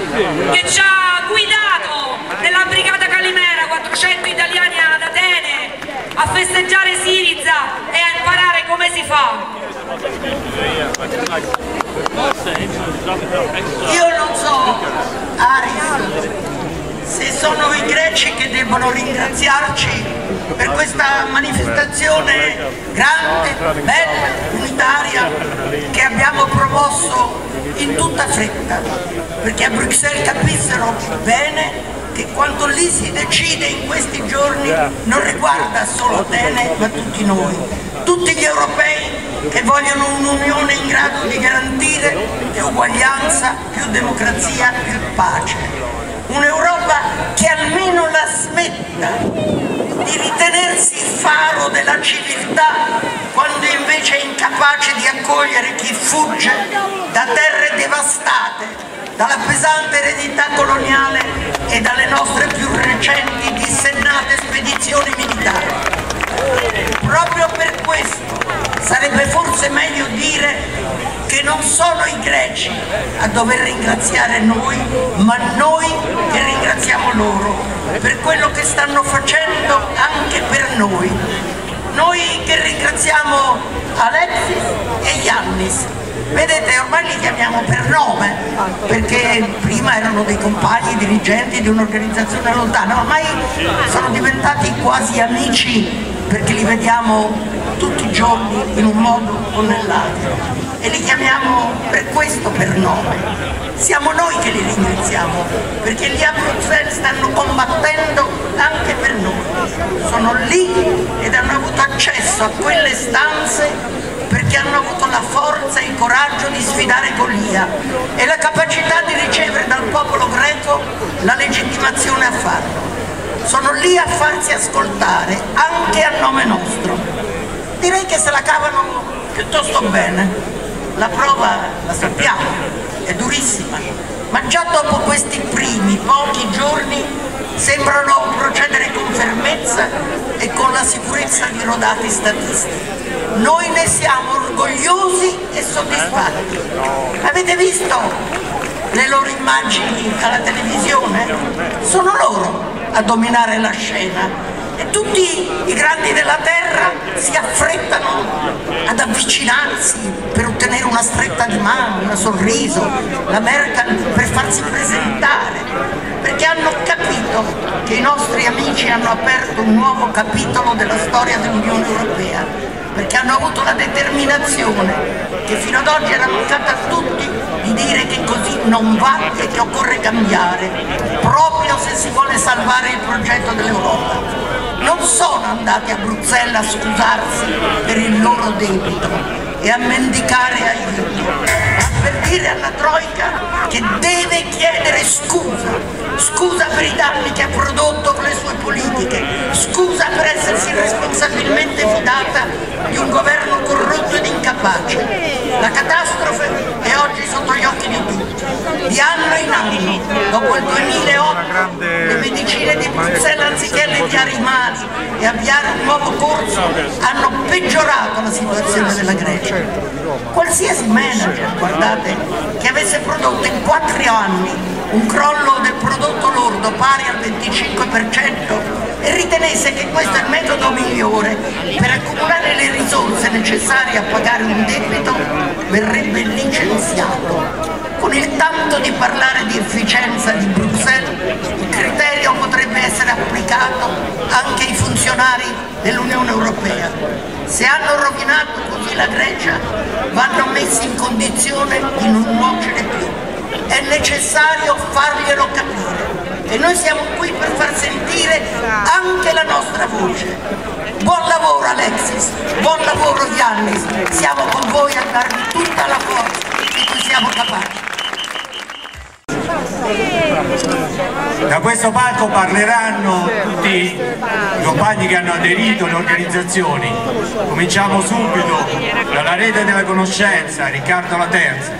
che ci ha guidato nella brigata Calimera, 400 italiani ad Atene, a festeggiare Siriza e a imparare come si fa. Io non so, Aris, se sono i greci che debbono ringraziarci per questa manifestazione grande, bella, unitaria che abbiamo promosso in tutta fretta, perché a Bruxelles capissero bene che quanto lì si decide in questi giorni non riguarda solo Atene ma tutti noi, tutti gli europei che vogliono un'unione in grado di garantire più uguaglianza, più democrazia, più pace. Un'Europa che almeno la smetta di ritenersi il faro della civiltà quando invece è incapace di accogliere chi fugge da terre devastate dalla pesante eredità coloniale e dalle nostre più recenti dissennate spedizioni militari. Proprio per questo sarebbe forse meglio dire che non sono i greci a dover ringraziare noi, ma noi che ringraziamo loro per quello che stanno facendo anche per noi. Noi che ringraziamo Alexis e Yannis. Vedete, ormai li chiamiamo per nome, perché prima erano dei compagni dirigenti di un'organizzazione lontana, ormai sono diventati quasi amici perché li vediamo tutti i giorni in un modo o nell'altro e li chiamiamo per questo per nome. Siamo noi che li ringraziamo perché lì a Bruxelles stanno combattendo anche per noi, sono lì ed hanno avuto accesso a quelle stanze perché hanno avuto la forza e il coraggio di sfidare Golia e la capacità di ricevere dal popolo greco la legittimazione a farlo. Sono lì a farsi ascoltare anche a nome nostro. Direi che se la cavano piuttosto bene. La prova la sappiamo, è durissima, ma già dopo questi primi pochi giorni sembrano procedere con fermezza e con la sicurezza di rodati statisti. Noi ne siamo orgogliosi e soddisfatti. Avete visto le loro immagini alla televisione? Sono loro a dominare la scena e tutti i grandi della terra si affrettano ad avvicinarsi per ottenere una stretta di mano, un sorriso, la Merkel per farsi presentare, perché hanno capito che i nostri amici hanno aperto un nuovo capitolo della storia dell'Unione Europea, perché hanno avuto la determinazione che fino ad oggi era mancata a tutti di dire che così non va e che occorre cambiare, proprio se si vuole salvare il progetto dell'Europa. Non sono andati a Bruxelles a scusarsi per il loro debito e a mendicare aiuto, ma per dire alla Troika che deve chiedere scusa per i danni che ha prodotto con le sue politiche, scusa per essersi responsabilmente fidata di un governo corrotto ed incapace. La catastrofe è oggi sotto gli occhi di tutti. Di anno in anno, dopo il 2008, le medicine di Bruxelles, anziché alleviare i mali e avviare un nuovo corso, hanno peggiorato la situazione della Grecia. Qualsiasi manager, guardate, che avesse prodotto in 4 anni un crollo del prodotto lordo pari al 25% e ritenesse che questo è il metodo migliore per accumulare le risorse necessarie a pagare un debito, verrebbe licenziato. Con il tanto di parlare di efficienza di Bruxelles, il criterio potrebbe essere applicato anche ai funzionari dell'Unione Europea. Se hanno rovinato così la Grecia, vanno messi in condizione di non nuocere più. È necessario farglielo capire e noi siamo qui per far sentire anche la nostra voce. Buon lavoro Alexis, buon lavoro Yannis, siamo con voi a darvi tutta la forza di cui siamo capaci. Da questo palco parleranno tutti i compagni che hanno aderito alle organizzazioni. Cominciamo subito dalla rete della conoscenza, Riccardo La Terza.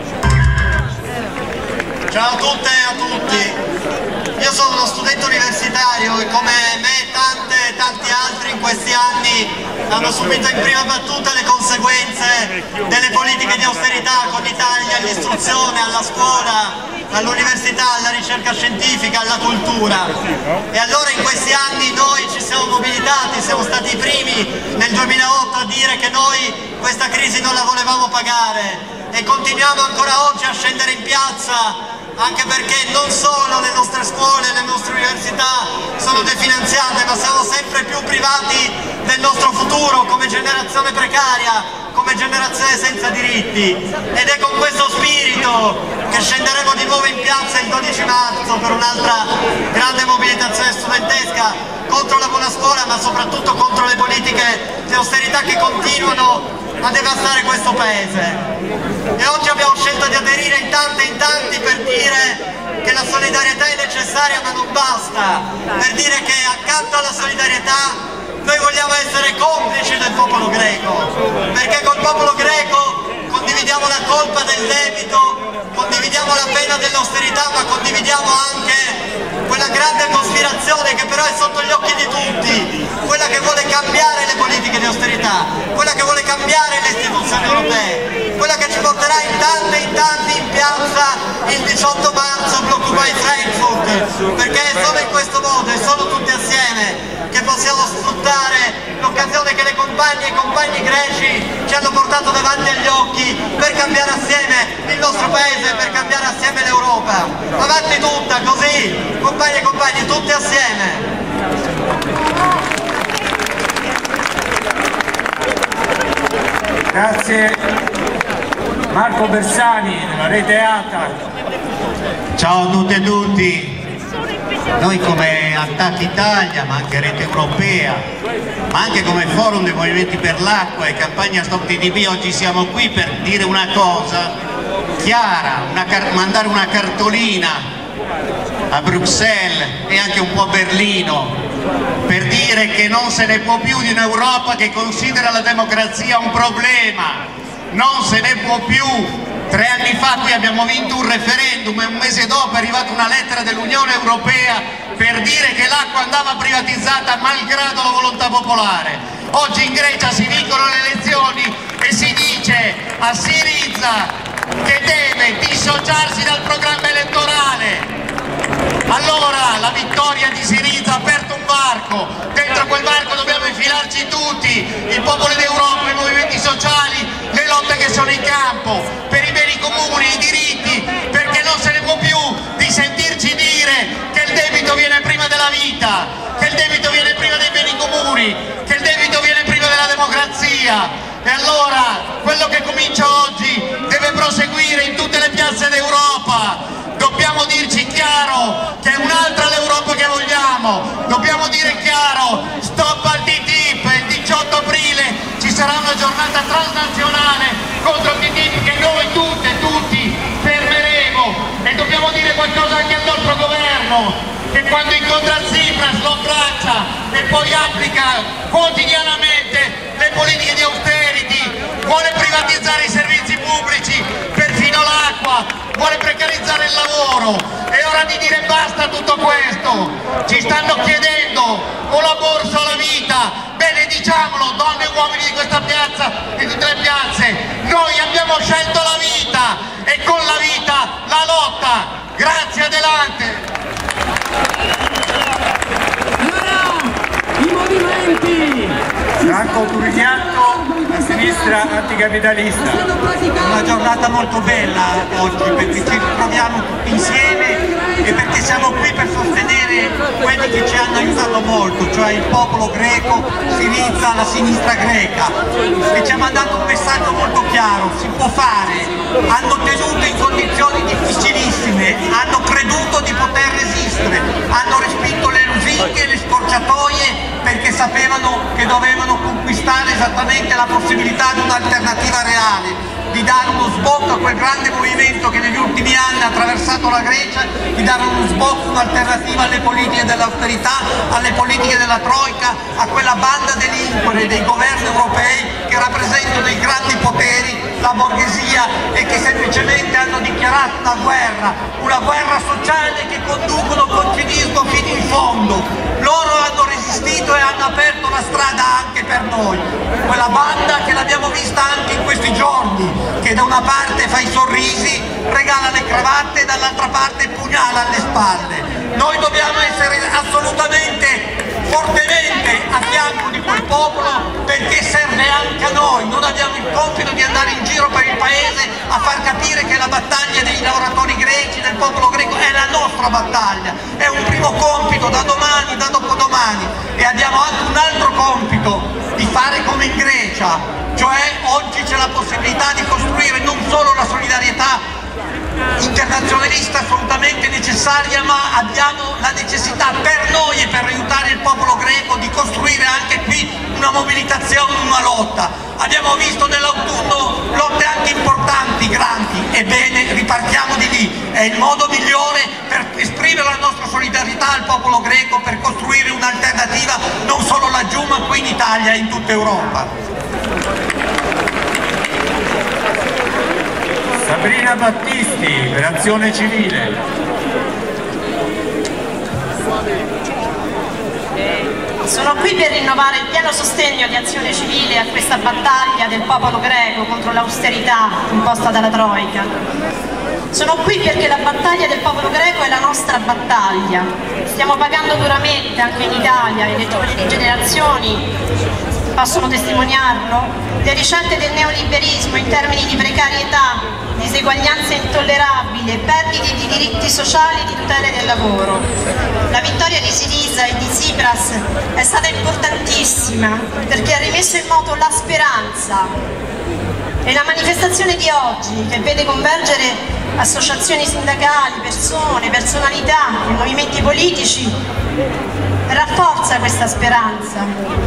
Ciao a tutte e a tutti, io sono uno studente universitario e come me tanti altri in questi anni hanno subito in prima battuta le conseguenze delle politiche di austerità con i tagli all'istruzione, alla scuola, all'università, alla ricerca scientifica, alla cultura. E allora in questi anni noi ci siamo mobilitati, siamo stati i primi nel 2008 a dire che noi questa crisi non la volevamo pagare e continuiamo ancora oggi a scendere in piazza, anche perché non solo le nostre scuole, le nostre università sono definanziate, ma siamo sempre più privati del nostro futuro come generazione precaria, come generazione senza diritti. Ed è con questo spirito che scenderemo di nuovo in piazza il 12 marzo per un'altra grande mobilitazione studentesca contro la buona scuola, ma soprattutto contro le politiche di austerità che continuano a devastare questo paese. E oggi abbiamo scelto di aderire in tanti per dire che la solidarietà è necessaria ma non basta, per dire che accanto alla solidarietà noi vogliamo essere complici del popolo greco, perché col popolo greco condividiamo la colpa del debito, condividiamo la pena dell'austerità, ma condividiamo anche quella grande cospirazione che però è sotto gli occhi di tutti, quella che vuole cambiare le politiche di austerità, quella che vuole cambiare le istituzioni europee, quella che ci porterà in tanti in piazza il 18 marzo per Occupy Frankfurt, perché è solo in questo modo, è solo tutti assieme che possiamo sfruttare l'occasione che le compagne e i compagni greci ci hanno portato davanti agli occhi per cambiare assieme il nostro paese, per cambiare assieme l'Europa. Avanti tutta, così, compagni e compagni, tutti assieme. Grazie. Marco Bersani della rete ATA. Ciao a tutte e tutti. Noi come Attacchi Italia, ma anche Rete Europea, ma anche come Forum dei Movimenti per l'Acqua e Campagna Stop TTP, oggi siamo qui per dire una cosa chiara, mandare una cartolina a Bruxelles e anche un po' a Berlino, per dire che non se ne può più di un'Europa che considera la democrazia un problema, non se ne può più. 3 anni fa qui abbiamo vinto un referendum e un mese dopo è arrivata una lettera dell'Unione Europea per dire che l'acqua andava privatizzata malgrado la volontà popolare. Oggi in Grecia si vincono le elezioni e si dice a Syriza che deve dissociarsi dal programma elettorale. Allora la vittoria di Syriza ha aperto un varco, dentro quel varco dobbiamo infilarci tutti, il popolo d'Europa, i movimenti sociali, le lotte che sono in campo per i beni comuni, i diritti, perché non se ne può più di sentirci dire che il debito viene prima della vita, che il debito viene prima dei beni comuni, che il debito viene prima della democrazia. E allora quello che comincia oggi deve proseguire in tutte le piazze d'Europa. Dobbiamo dirci chiaro che è un'altra l'Europa che vogliamo, dobbiamo dire chiaro stop al TTIP. Il 18 aprile ci sarà una giornata transnazionale contro il TTIP che noi tutti fermeremo, e dobbiamo dire qualcosa anche al nostro governo, che quando incontra Tsipras lo abbraccia e poi applica quotidianamente le politiche di austerity, vuole privatizzare i servizi pubblici, perfino l'acqua, vuole precarizzare il lavoro. È ora di dire basta a tutto questo. Ci stanno chiedendo o la borsa o la vita. Bene, diciamolo, donne e uomini di questa piazza e di tutte le piazze, noi abbiamo scelto la vita e con la vita la lotta. Grazie, adelante. I movimenti! Franco Turigliatto, la sinistra anticapitalista. Una giornata molto bella oggi perché ci ritroviamo tutti insieme e perché siamo qui per sostenere quelli che ci hanno aiutato molto, cioè il popolo greco, Syriza, la sinistra greca, che ci ha mandato un messaggio molto chiaro: si può fare. Hanno tenuto in condizioni difficilissime, hanno creduto di poter resistere, hanno respinto le lusinghe e le scorciatoie perché sapevano che dovevano conquistare esattamente la possibilità di un'alternativa reale, di dare uno sbocco a quel grande movimento che negli ultimi anni ha attraversato la Grecia, di dare uno sbocco, un'alternativa alle politiche dell'austerità, alle politiche della Troica, a quella banda delinquere dei governi europei che rappresentano dei grandi poteri, la borghesia, e che semplicemente hanno dichiarato una guerra sociale che conducono con cinismo fino in fondo. Loro hanno resistito e hanno hanno aperto la strada anche per noi, quella banda che l'abbiamo vista anche in questi giorni, che da una parte fa i sorrisi, regala le cravatte e dall'altra parte pugnala alle spalle. Noi dobbiamo essere assolutamente, fortemente a fianco di quel popolo, perché serve anche a noi. Non abbiamo il compito di andare in giro per il paese a far capire che la battaglia dei lavoratori greci, del popolo greco, è la nostra battaglia, è un primo compito da domani, da dopodomani, e abbiamo anche un altro compito, di fare come in Grecia, cioè oggi c'è la possibilità di costruire non solo la solidarietà internazionalista assolutamente necessaria, ma abbiamo la necessità per noi e per aiutare il popolo greco di costruire anche qui una mobilitazione, una lotta. Abbiamo visto nell'autunno lotte anche importanti, grandi, ebbene ripartiamo di lì, è il modo migliore per esprimere la nostra solidarietà al popolo greco, per costruire un'alternativa non solo laggiù ma qui in Italia e in tutta Europa. Sabrina Battisti, per Azione Civile. Sono qui per rinnovare il pieno sostegno di Azione Civile a questa battaglia del popolo greco contro l'austerità imposta dalla Troica. Sono qui perché la battaglia del popolo greco è la nostra battaglia. Stiamo pagando duramente anche in Italia, e le giovani generazioni possono testimoniarlo, le ricette del neoliberismo in termini di precarietà, diseguaglianze intollerabili e perdite di diritti sociali e di tutele del lavoro. La vittoria di Syriza e di Tsipras è stata importantissima perché ha rimesso in moto la speranza, e la manifestazione di oggi, che vede convergere associazioni sindacali, persone, personalità e movimenti politici, rafforza questa speranza.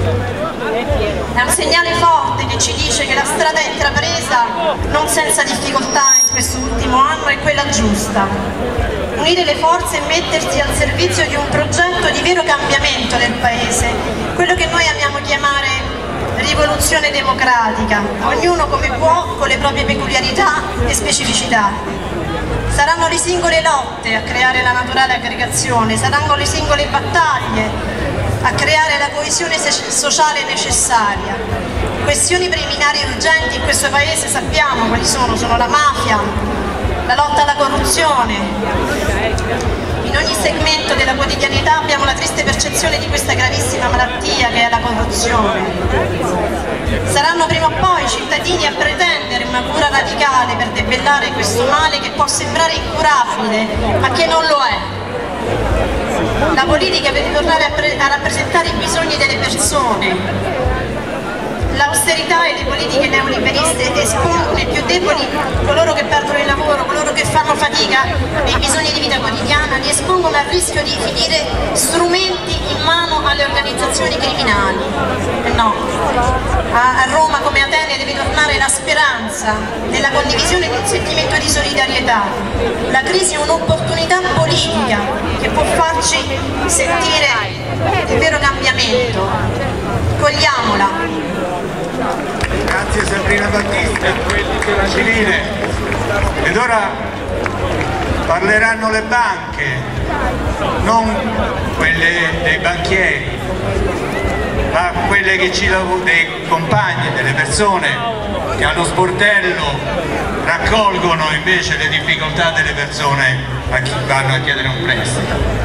È un segnale forte che ci dice che la strada intrapresa, non senza difficoltà in questo ultimo anno, è quella giusta. Unire le forze e mettersi al servizio di un progetto di vero cambiamento del Paese, quello che noi amiamo chiamare rivoluzione democratica, ognuno come può, con le proprie peculiarità e specificità. Saranno le singole lotte a creare la naturale aggregazione, saranno le singole battaglie a creare la coesione sociale necessaria. Questioni preliminari urgenti in questo Paese sappiamo quali sono la mafia, la lotta alla corruzione. In ogni segmento della quotidianità abbiamo la triste percezione di questa gravissima malattia che è la corruzione. Saranno prima o poi i cittadini a pretendere una cura radicale per debellare questo male che può sembrare incurabile, ma che non lo è. La politica deve tornare a rappresentare i bisogni delle persone. L'austerità e le politiche neoliberiste espongono i più deboli, coloro che perdono il lavoro, coloro che fanno fatica nei bisogni di vita quotidiana, li espongono al rischio di finire strumenti in mano alle organizzazioni criminali. No, a Roma come Atene deve tornare la speranza della condivisione di un sentimento di solidarietà. La crisi è un'opportunità politica che può farci sentire il vero cambiamento. Cogliamola. Grazie Sabrina Battista, Azione Civile. Ed ora parleranno le banche, non quelle dei banchieri, ma quelle che dei compagni, delle persone che allo sportello raccolgono invece le difficoltà delle persone a chi vanno a chiedere un prestito.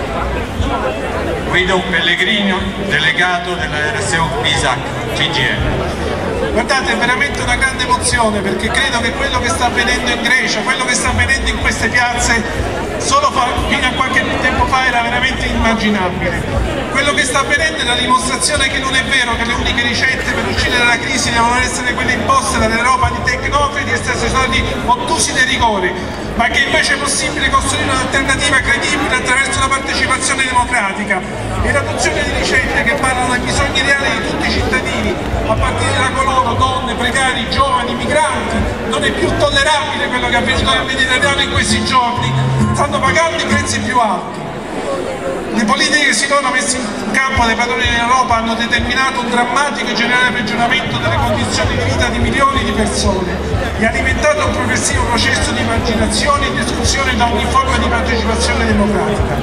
Guido Pellegrino, delegato della RSU Pisa CGIL. Guardate, è veramente una grande emozione, perché credo che quello che sta avvenendo in Grecia, quello che sta avvenendo in queste piazze, fino a qualche tempo fa era veramente immaginabile. Quello che sta avvenendo è la dimostrazione che non è vero che le uniche ricette per uscire dalla crisi devono essere quelle imposte dall'Europa di tecnocrati e essere stati ottusi dei rigori, ma che invece è possibile costruire un'alternativa credibile attraverso la partecipazione democratica e l'adozione di ricette che parlano dei bisogni reali di tutti i cittadini, a partire da coloro, donne, precari, giovani, migranti. Non è più tollerabile quello che è avvenuto nel Mediterraneo in questi giorni, stanno pagando i prezzi più alti. Le politiche che si sono messe in campo dai padroni dell'Europa hanno determinato un drammatico e generale peggioramento delle condizioni di vita di milioni di persone e alimentato un progressivo processo di marginazione e di esclusione da ogni forma di partecipazione democratica.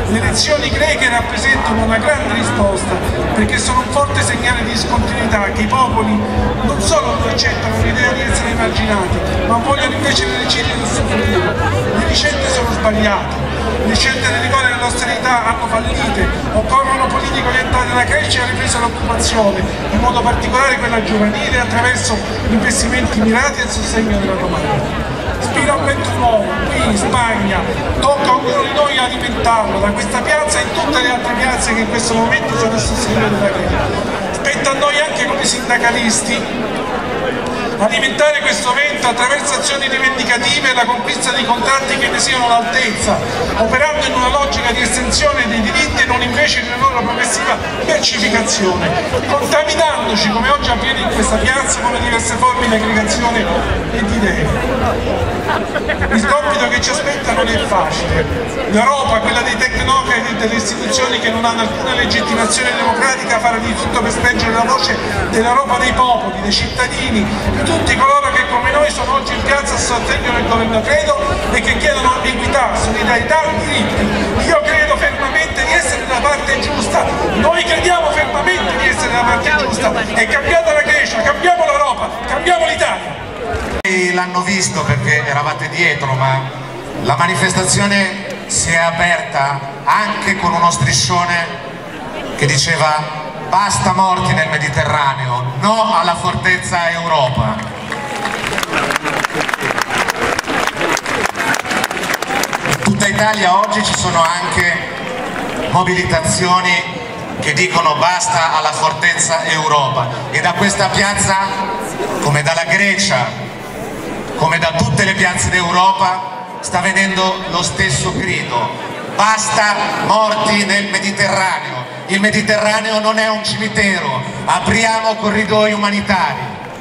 Le elezioni greche rappresentano una grande risposta perché sono un forte segnale di discontinuità che i popoli non solo non accettano l'idea di essere emarginati, ma vogliono invece decidere di soffrire. Le ricette sono sbagliate. Le scelte di rigore dell'austerità hanno fallite, occorrono politiche orientate alla crescita e alla ripresa dell'occupazione, in modo particolare quella giovanile, attraverso investimenti mirati al sostegno della domanda. Spira un vento nuovo, qui in Spagna, tocca a ognuno di noi alimentarlo, da questa piazza e in tutte le altre piazze che in questo momento sono a sostegno della Grecia. Spetta a noi anche come sindacalisti alimentare questo vento attraverso azioni rivendicative e la conquista di contratti che ne siano all'altezza, operando in una logica di estensione dei diritti e non invece di una loro progressiva mercificazione, contaminandoci come oggi avviene in questa piazza con le diverse forme di aggregazione e di idee. Il compito che ci aspetta non è facile. L'Europa, quella dei tecnocrati e delle istituzioni che non hanno alcuna legittimazione democratica, farà di tutto per spengere la voce dell'Europa dei popoli, dei cittadini, di tutti coloro che come noi sono oggi in piazza a sostegno del governo credo e che chiedono equità, solidarietà e diritti. Io credo fermamente di essere dalla parte giusta, noi crediamo fermamente di essere dalla parte giusta. È cambiata la Grecia, cambiamo l'Europa, cambiamo l'Italia. L'hanno visto perché eravate dietro, ma la manifestazione si è aperta anche con uno striscione che diceva basta morti nel Mediterraneo, no alla fortezza Europa. In tutta Italia oggi ci sono anche mobilitazioni che dicono basta alla fortezza Europa, e da questa piazza, come dalla Grecia, come da tutte le piazze d'Europa, sta venendo lo stesso grido: basta morti nel Mediterraneo. Il Mediterraneo non è un cimitero, apriamo corridoi umanitari.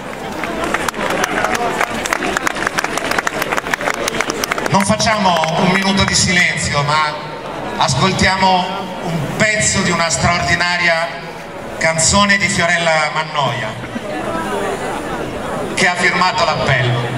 Non facciamo un minuto di silenzio, ma ascoltiamo un pezzo di una straordinaria canzone di Fiorella Mannoia, che ha firmato l'appello.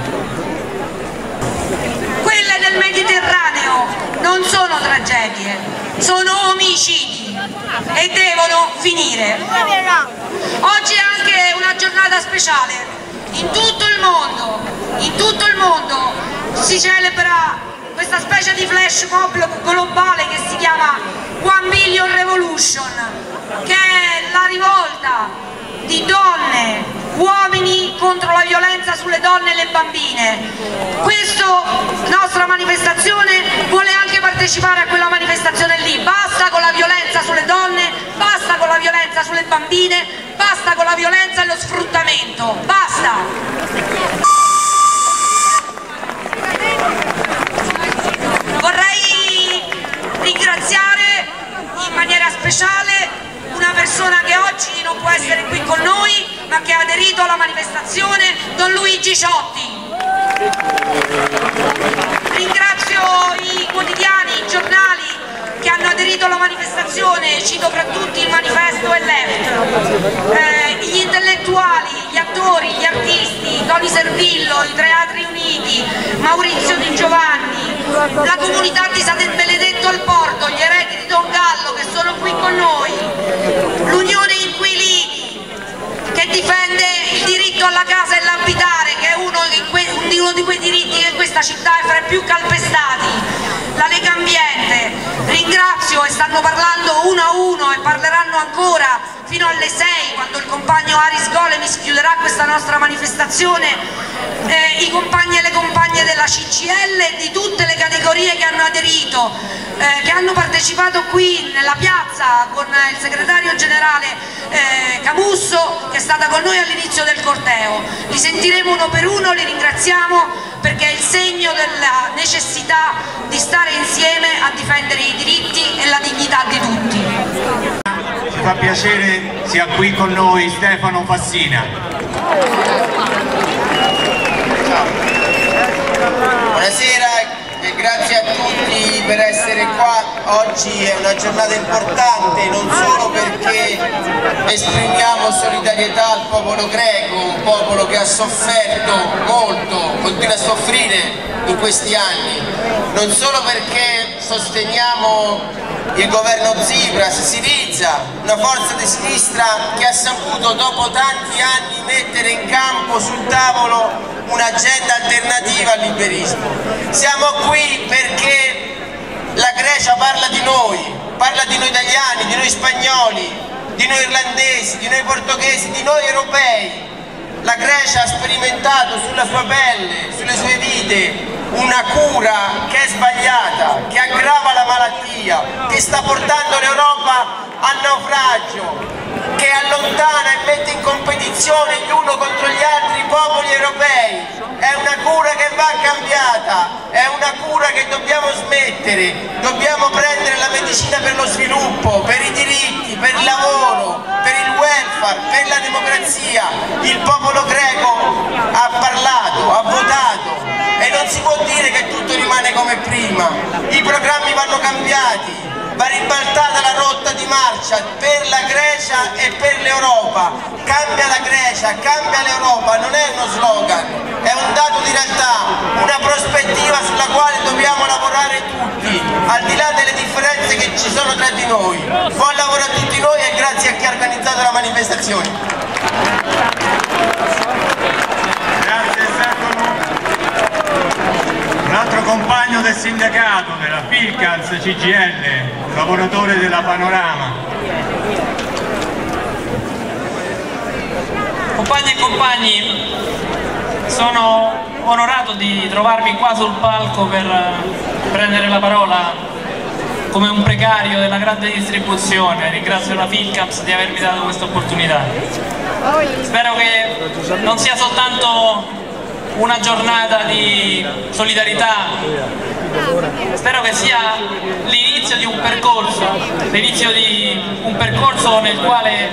Quelle del Mediterraneo non sono tragedie, sono omicidi e devono finire. Oggi è anche una giornata speciale. In tutto il mondo si celebra questa specie di flash mob globale che si chiama One Billion Revolution, che è la rivolta di donne, uomini contro la violenza sulle donne e le bambine. Questa nostra manifestazione vuole anche partecipare a quella manifestazione lì. Basta con la violenza sulle donne, basta con la violenza sulle bambine, basta con la violenza e lo sfruttamento, basta! Vorrei ringraziare in maniera speciale una persona che oggi non può essere qui con noi, ma che ha aderito alla manifestazione, Don Luigi Ciotti. Ringrazio i quotidiani, i giornali che hanno aderito alla manifestazione, cito fra tutti il Manifesto e Left, gli intellettuali, gli attori, gli artisti, Tony Servillo, i Teatri Uniti, Maurizio Di Giovanni, la comunità di San Benedetto al Porto, gli eredi di Don Gallo che sono qui con noi, l'Unione Inquilini che difende il diritto alla casa e l'abitare, che è uno di quei diritti che in questa città è fra i più calpestati, la Lega Ambiente. Ringrazio, e stanno parlando uno a uno e parleranno ancora fino alle 6 quando il compagno Aris Golemis chiuderà questa nostra manifestazione, i compagni e le compagne della CGIL e di tutte le categorie che hanno aderito, che hanno partecipato qui nella piazza con il segretario generale Camusso, che è stata con noi all'inizio del corteo. Li sentiremo uno per uno, li ringraziamo perché è il segno della necessità di stare insieme a difendere i diritti e la dignità di tutti. Ci fa piacere sia qui con noi Stefano Fassina. Buonasera e grazie a tutti per essere qua. Oggi è una giornata importante non solo perché esprimiamo solidarietà al popolo greco, un popolo che ha sofferto molto, continua a soffrire in questi anni, non solo perché sosteniamo il governo Tsipras, Syriza, una forza di sinistra che ha saputo dopo tanti anni mettere in campo sul tavolo un'agenda alternativa al liberismo. Siamo qui perché la Grecia parla di noi italiani, di noi spagnoli, di noi irlandesi, di noi portoghesi, di noi europei. La Grecia ha sperimentato sulla sua pelle, sulle sue vite, una cura che è sbagliata, che aggrava la malattia, che sta portando l'Europa al naufragio, che allontana e mette in competizione gli uno contro gli altri i popoli europei. È una cura che va cambiata, è una cura che dobbiamo smettere, dobbiamo prendere la medicina per lo sviluppo, per i diritti, per il lavoro, per il welfare, per la democrazia. Il popolo greco ha parlato, ha votato e non si può dire che tutto rimane come prima. I programmi vanno cambiati, va ribaltata la rotta di marcia per la Grecia e per l'Europa. Cambia la Grecia, cambia l'Europa, non è uno slogan, è un dato di realtà, una prospettiva sulla quale dobbiamo lavorare tutti, al di là delle differenze che ci sono tra di noi. Buon lavoro a tutti noi e grazie a chi ha organizzato la manifestazione. Grazie Stefano. Un altro compagno del sindacato della Filcans CGIL, un lavoratore della Panorama. Compagni e compagni, sono onorato di trovarmi qua sul palco per prendere la parola come un precario della grande distribuzione. Ringrazio la Filcams di avermi dato questa opportunità. Spero che non sia soltanto una giornata di solidarietà, spero che sia l'inizio di un percorso, nel quale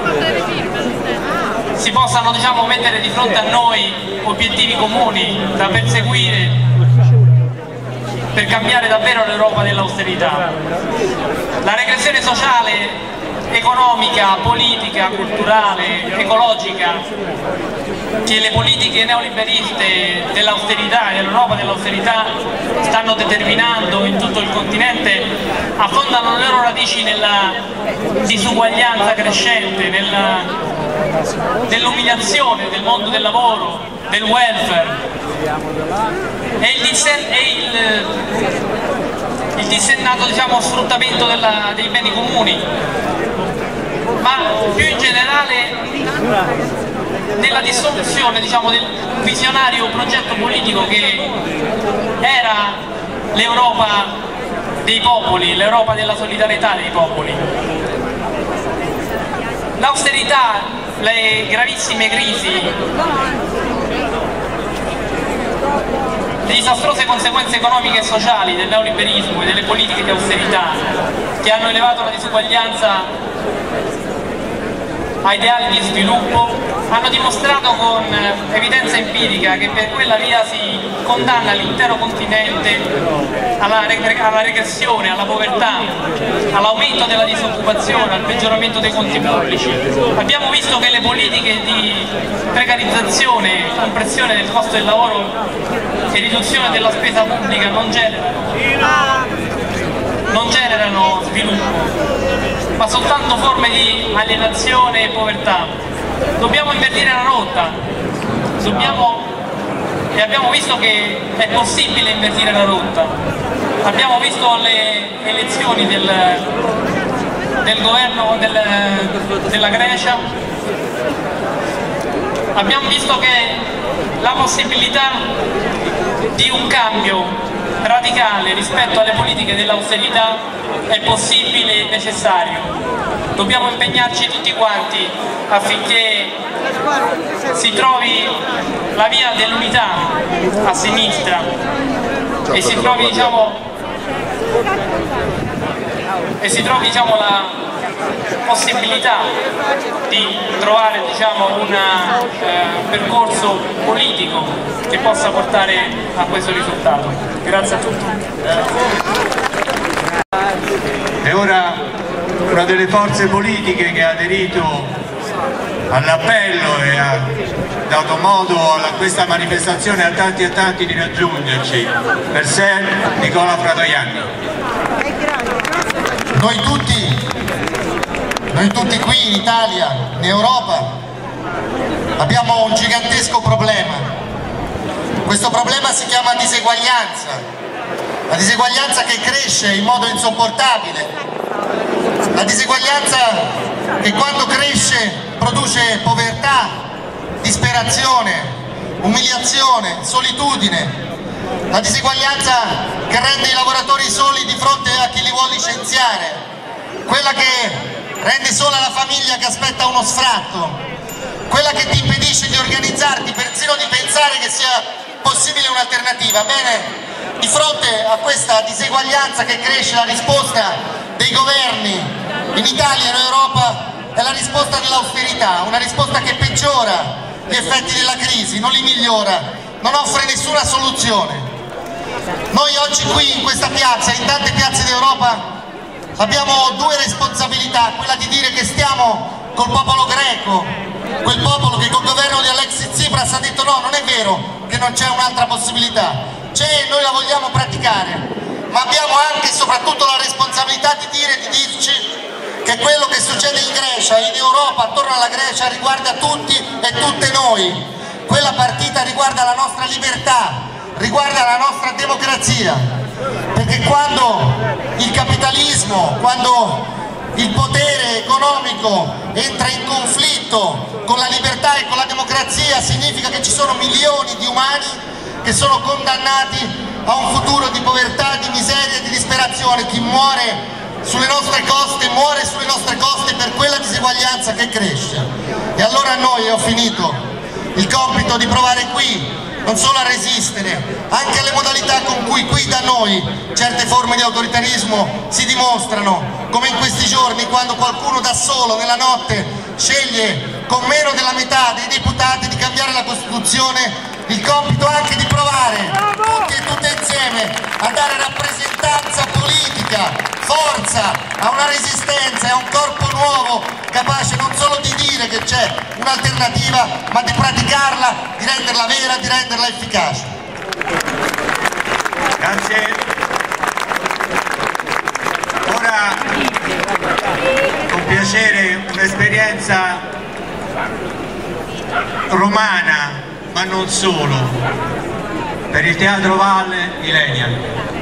si possano, diciamo, mettere di fronte a noi obiettivi comuni da perseguire per cambiare davvero l'Europa dell'austerità. La regressione sociale, economica, politica, culturale, ecologica che le politiche neoliberiste dell'austerità e dell'Europa dell'austerità stanno determinando in tutto il continente affondano le loro radici nella disuguaglianza crescente, nell'umiliazione del mondo del lavoro, del welfare e il dissennato, diciamo, sfruttamento dei beni comuni, ma più in generale nella dissoluzione, diciamo, del visionario progetto politico che era l'Europa dei popoli, l'Europa della solidarietà dei popoli. L'austerità, le gravissime crisi, le disastrose conseguenze economiche e sociali del neoliberismo e delle politiche di austerità che hanno elevato la disuguaglianza a ideali di sviluppo hanno dimostrato con evidenza empirica che per quella via si condanna l'intero continente alla regressione, alla povertà, all'aumento della disoccupazione, al peggioramento dei conti pubblici. Abbiamo visto che le politiche di precarizzazione, compressione del costo del lavoro e riduzione della spesa pubblica non generano sviluppo, ma soltanto forme di alienazione e povertà. Dobbiamo invertire la rotta, e abbiamo visto che è possibile invertire la rotta. Abbiamo visto le elezioni del governo della Grecia, abbiamo visto che la possibilità di un cambio radicale rispetto alle politiche dell'austerità è possibile e necessario. Dobbiamo impegnarci tutti quanti affinché si trovi la via dell'unità a sinistra e si trovi, diciamo, la possibilità di trovare, diciamo, un percorso politico che possa portare a questo risultato. Grazie a tutti. E ora una delle forze politiche che ha aderito all'appello e ha dato modo a questa manifestazione a tanti di raggiungerci, per sé Nicola Fratoianni. Noi tutti qui in Italia, in Europa, abbiamo un gigantesco problema. Questo problema si chiama diseguaglianza, la diseguaglianza che cresce in modo insopportabile, la diseguaglianza che quando cresce produce povertà, disperazione, umiliazione, solitudine, la diseguaglianza che rende i lavoratori soli di fronte a chi li vuole licenziare, quella che rende sola la famiglia che aspetta uno sfratto, quella che ti impedisce di organizzarti, persino di pensare che sia possibile un'alternativa. Bene, di fronte a questa diseguaglianza che cresce, la risposta dei governi in Italia e in Europa è la risposta dell'austerità, una risposta che peggiora gli effetti della crisi, non li migliora, non offre nessuna soluzione. Noi oggi qui in questa piazza, in tante piazze d'Europa, abbiamo due responsabilità, quella di dire che stiamo col popolo greco, quel popolo che col governo di Alexis Tsipras ha detto no, non è vero che non c'è un'altra possibilità, c'è e noi la vogliamo praticare, ma abbiamo anche e soprattutto la responsabilità di dirci che quello che succede in Grecia, in Europa, attorno alla Grecia, riguarda tutti e tutte noi. Quella partita riguarda la nostra libertà, riguarda la nostra democrazia, perché quando il capitalismo, quando il potere economico entra in conflitto con la libertà e con la democrazia, significa che ci sono milioni di umani che sono condannati a un futuro di povertà, di miseria e di disperazione. Chi muore sulle nostre coste muore sulle nostre coste per quella diseguaglianza che cresce. E allora noi, ho finito, il compito di provare qui non solo a resistere, anche alle modalità con cui qui da noi certe forme di autoritarismo si dimostrano, come in questi giorni quando qualcuno da solo nella notte sceglie con meno della metà dei deputati di cambiare la Costituzione. Il compito anche di provare tutti e tutte insieme a dare rappresentanza politica, forza a una resistenza e a un corpo nuovo capace non solo di dire che c'è un'alternativa, ma di praticarla, di renderla vera, di renderla efficace. Grazie. Ora con piacere un'esperienza romana, ma non solo, per il Teatro Valle Ilenia.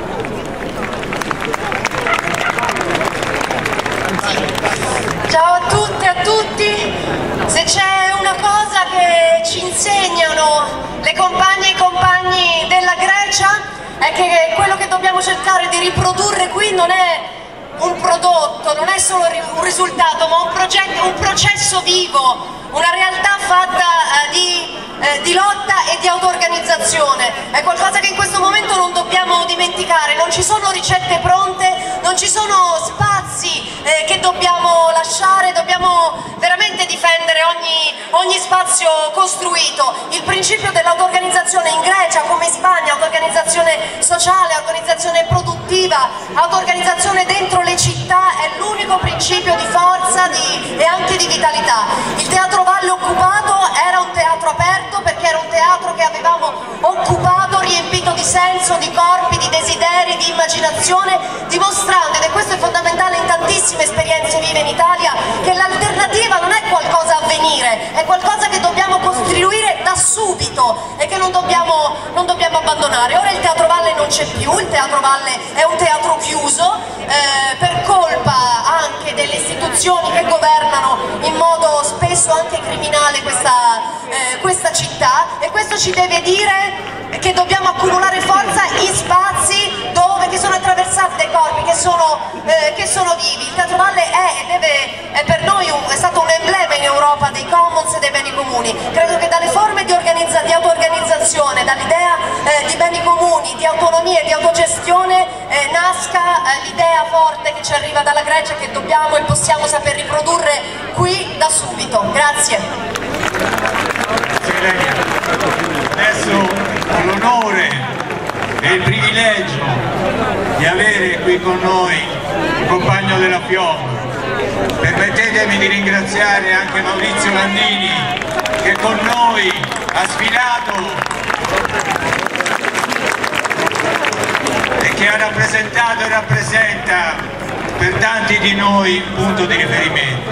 Ciao a tutte e a tutti. Se c'è una cosa che ci insegnano le compagne e i compagni della Grecia è che quello che dobbiamo cercare di riprodurre qui non è un prodotto, non è solo un risultato, ma un processo vivo, una realtà fatta di lotta e di auto-organizzazione. È qualcosa che in questo momento non dobbiamo dimenticare. Non ci sono ricette pronte, non ci sono spazi che dobbiamo lasciare, dobbiamo veramente difendere ogni spazio costruito. Il principio dell'auto-organizzazione in Grecia come in Spagna, auto-organizzazione sociale, auto-organizzazione produttiva, auto-organizzazione dentro le città, è l'unico principio di forza e anche di vitalità. Il Teatro Valle occupato era un teatro aperto perché era un teatro che avevamo occupato, riempito di senso, di corpi, di desideri, di immaginazione, dimostrando, ed questo è fondamentale in tantissime esperienze vive in Italia, che l'alternativa non è qualcosa a venire, è qualcosa che dobbiamo costruire da subito e che non dobbiamo abbandonare. Ora il Teatro Valle non c'è più, il Teatro Valle è un teatro chiuso per colpa anche delle istituzioni che governano in modo spesso anche criminale questa città, e questo ci deve dire che dobbiamo accumulare forza in spazi che sono attraversati dai corpi, che sono vivi. Il Teatro Valle è per noi è stato un emblema in Europa dei commons e dei beni comuni. Credo che dalle forme di auto-organizzazione, dall'idea di beni comuni, di autonomia e di autogestione nasca l'idea forte che ci arriva dalla Grecia, che dobbiamo e possiamo saper riprodurre qui da subito. Grazie. Adesso ho l'onore e il privilegio di avere qui con noi il compagno della Fiomma. Permettetemi di ringraziare anche Maurizio Landini che con noi ha sfilato e che ha rappresentato e rappresenta per tanti tanti di noi punto di riferimento.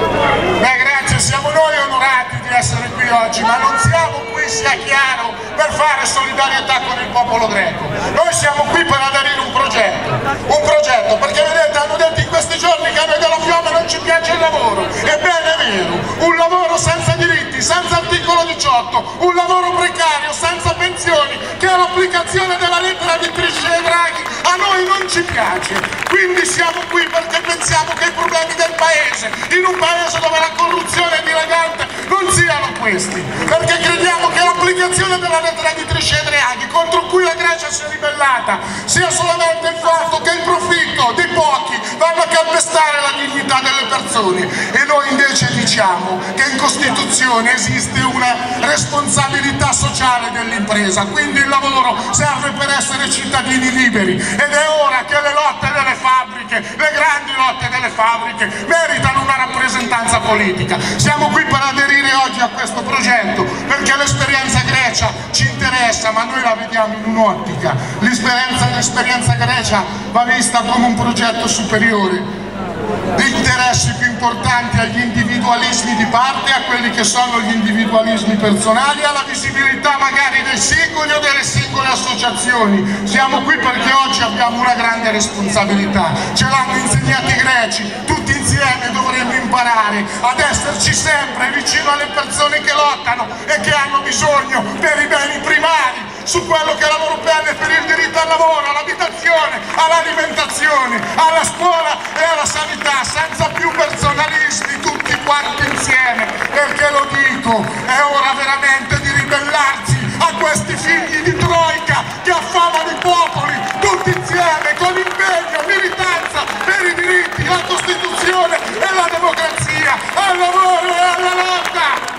Beh, grazie, siamo noi onorati di essere qui oggi, ma non siamo qui, sia chiaro, per fare solidarietà con il popolo greco. Noi siamo qui per aderire un progetto, perché vedete, hanno detto in questi giorni che a noi della Fiume non ci piace il lavoro. Ebbene è vero, un lavoro senza diritti, senza articolo 18, un lavoro precario, senza pensioni, che è l'applicazione della lettera di Trichet e Draghi, a noi non ci piace. Quindi siamo qui perché pensiamo che i problemi del paese, in un paese dove la corruzione è dilagante, non siano questi, perché crediamo che l'applicazione della lettera di Trichet e Draghi, contro cui la Grecia si è ribellata, sia solamente il fatto che il profitto dei pochi vanno a calpestare la dignità delle persone. E noi invece diciamo che in Costituzione esiste una responsabilità sociale dell'impresa, quindi il lavoro serve per essere cittadini liberi, ed è ora che le lotte delle fabbriche, le grandi lotte delle fabbriche, meritano una rappresentanza politica. Siamo qui per aderire oggi a questo progetto perché l'esperienza Grecia ci interessa, ma noi la vediamo in un'ottica. L'esperienza Grecia va vista come un progetto superiore, di interessi più importanti agli individualismi di parte, a quelli che sono gli individualismi personali, alla visibilità magari dei singoli o delle singole associazioni. Siamo qui perché oggi abbiamo una grande responsabilità, ce l'hanno insegnato i greci, tutti insieme dovremmo imparare ad esserci sempre vicino alle persone che lottano e che hanno bisogno per i beni primari, su quello che è la loro pelle, per il diritto al lavoro, all'abitazione, all'alimentazione, alla scuola e alla sanità, senza più personalismi, tutti quanti insieme, perché lo dico, è ora veramente di ribellarsi a questi figli di troica che affamano i popoli, tutti insieme, con impegno, militanza per i diritti, la Costituzione e la democrazia, al lavoro e alla lotta!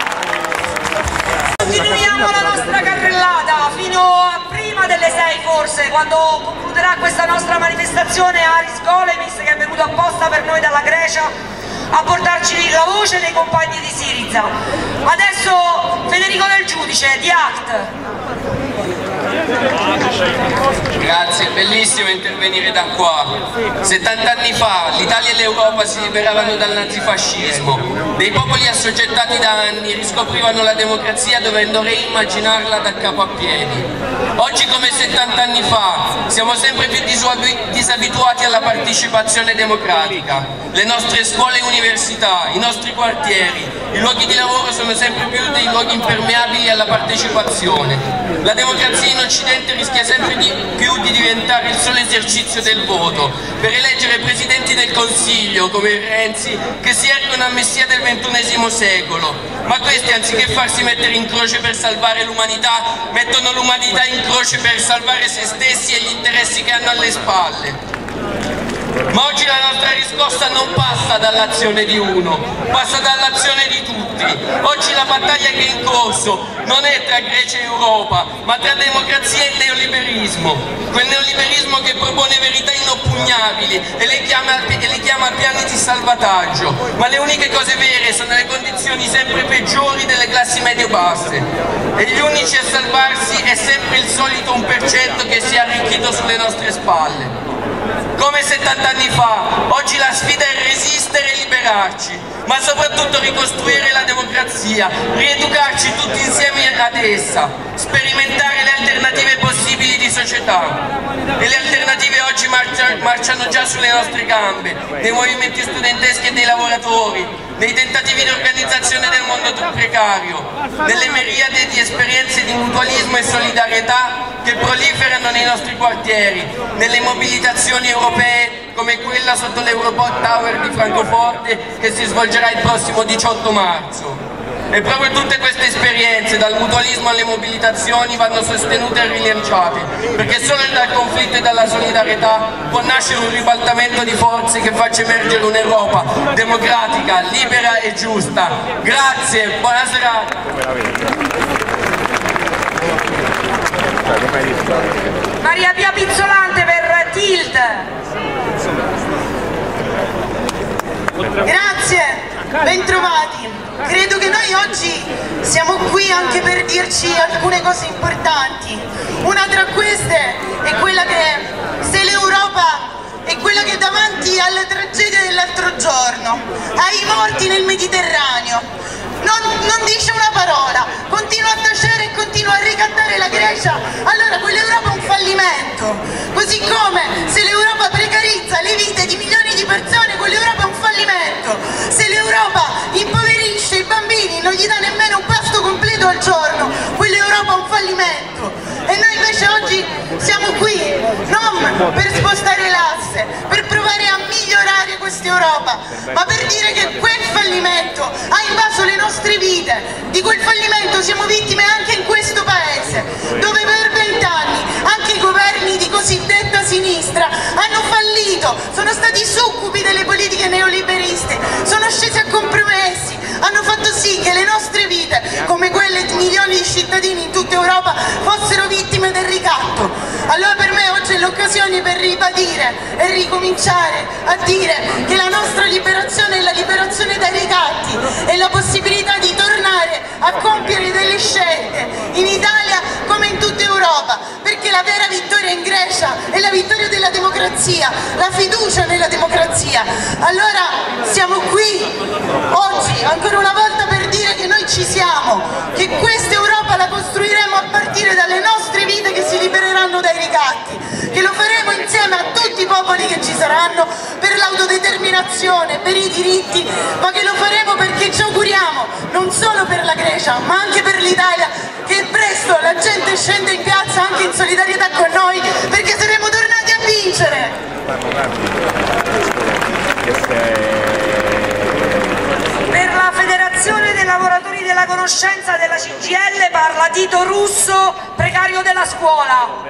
Continuiamo la nostra carrellata fino a prima delle 6 forse, quando concluderà questa nostra manifestazione Aris Golemis, che è venuto apposta per noi dalla Grecia a portarci la voce dei compagni di Syriza. Adesso Federico Del Giudice di ACT. Grazie, è bellissimo intervenire da qua. 70 anni fa l'Italia e l'Europa si liberavano dal nazifascismo. Dei popoli assoggettati da anni riscoprivano la democrazia dovendo reimmaginarla da capo a piedi. Oggi, come 70 anni fa, siamo sempre più disabituati alla partecipazione democratica. Le nostre scuole e università, i nostri quartieri, i luoghi di lavoro sono sempre più dei luoghi impermeabili alla partecipazione. La democrazia in Occidente rischia sempre di più di diventare il solo esercizio del voto, per eleggere presidenti del Consiglio come Renzi, che si ergono a messia del XXI secolo. Ma questi, anziché farsi mettere in croce per salvare l'umanità, mettono l'umanità in croce per salvare se stessi e gli interessi che hanno alle spalle. Ma oggi la nostra riscossa non passa dall'azione di uno, passa dall'azione di tutti. Oggi la battaglia che è in corso non è tra Grecia e Europa, ma tra democrazia e neoliberismo. Quel neoliberismo che propone verità inoppugnabili e le chiama a piani di salvataggio. Ma le uniche cose vere sono le condizioni sempre peggiori delle classi medio-basse. E gli unici a salvarsi è sempre il solito 1% che si è arricchito sulle nostre spalle. Come 70 anni fa, oggi la sfida è resistere e liberarci, ma soprattutto ricostruire la democrazia, rieducarci tutti insieme ad essa, sperimentare le alternative possibili di società. E le alternative oggi marciano già sulle nostre gambe, nei movimenti studenteschi e dei lavoratori, nei tentativi di organizzazione del mondo precario, nelle miriadi di esperienze di mutualismo e solidarietà che proliferano nei nostri quartieri, nelle mobilitazioni europee come quella sotto l'Europort Tower di Francoforte che si svolgerà il prossimo 18 marzo. E proprio tutte queste esperienze, dal mutualismo alle mobilitazioni, vanno sostenute e rilanciate, perché solo dal conflitto e dalla solidarietà può nascere un ribaltamento di forze che faccia emergere un'Europa democratica, libera e giusta. Grazie, buona serata. Maria Pia Pizzolante per Tilt. Grazie, bentrovati. Credo che noi oggi siamo qui anche per dirci alcune cose importanti. Una tra queste è quella che se l'Europa è quella che davanti alle tragedie morti nel Mediterraneo. Non dice una parola, continua a tacere e continua a ricattare la Grecia. Allora quell'Europa è un fallimento, così come se l'Europa precarizza le vite di milioni di persone, quell'Europa è un fallimento. Se l'Europa impoverisce i bambini, non gli dà nemmeno un pasto completo al giorno, quell'Europa è un fallimento. E noi invece oggi siamo qui non per spostare l'asse, per provare a migliorare questa Europa, ma per dire che quel fallimento ha invaso le nostre vite. Di quel fallimento siamo vittime anche in questo paese, dove per 20 anni anche i governi di cosiddetta sinistra hanno fallito, sono stati succubi delle politiche neoliberiste, sono scesi a compromessi, hanno fatto sì che le nostre vite, come quelle di milioni di cittadini in tutta Europa, fossero vittime del ricatto. Allora per me oggi è l'occasione per ribadire e ricominciare a dire che la nostra liberazione è la liberazione dai ricatti, è la possibilità di tornare a compiere delle scelte in Italia come in tutta Europa, perché la vera vittoria in Grecia è la vittoria della democrazia, la fiducia nella democrazia. Allora siamo qui oggi ancora una volta per dire che noi ci siamo, che questa Europa la costruiremo a partire dalle nostre vite che si libereranno dai ricatti, che lo faremo insieme a tutti i popoli che ci saranno per l'autodeterminazione, per i diritti, ma che lo faremo perché ci auguriamo, non solo per la Grecia ma anche per l'Italia, che presto la gente scenda in piazza anche in solidarietà con noi, perché saremo tornati a vincere. Per la Federazione dei Lavoratori della Conoscenza della CGIL parla Tito Russo, precario della scuola.